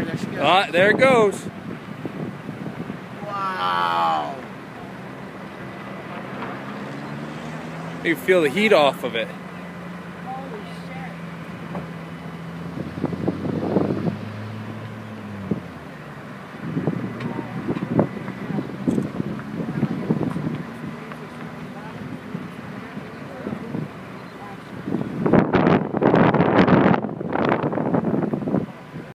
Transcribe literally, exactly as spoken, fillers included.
there she goes. Ah, there it goes. Wow. You feel the heat off of it.